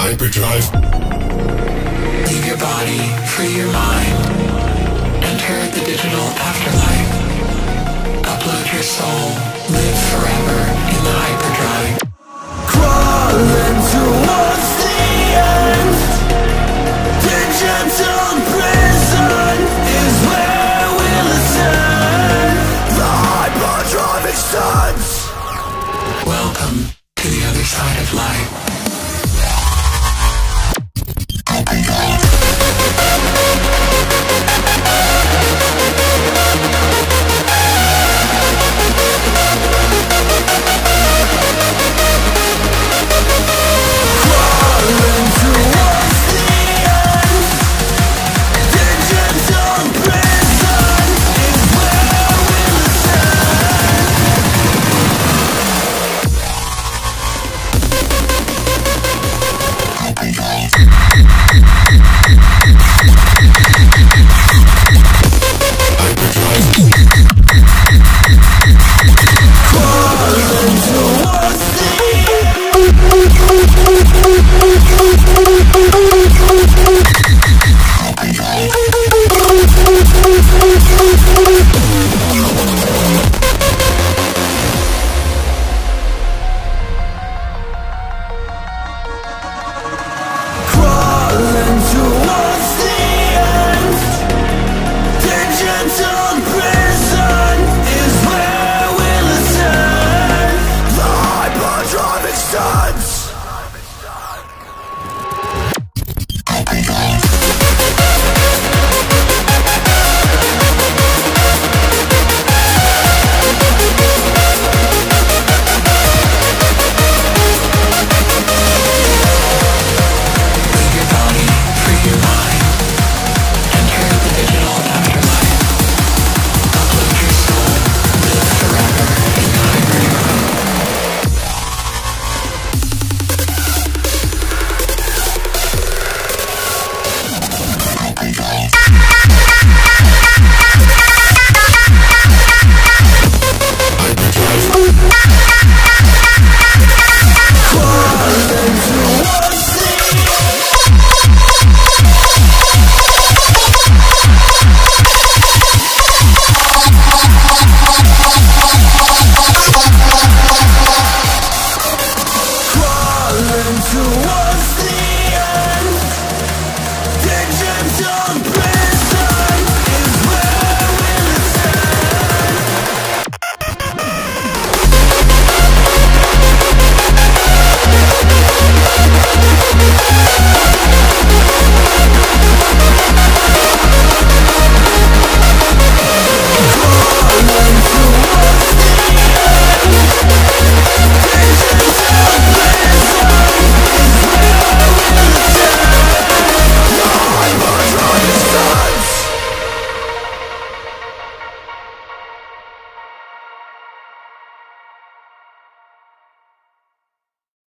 HYPERDRIVE. Leave your body, free your mind. Enter the digital afterlife. Upload your soul, live forever in the hyperdrive. Crawling towards the end. Digital prison is where we'll ascend. The hyperdrive extends. Welcome to the other side of life. To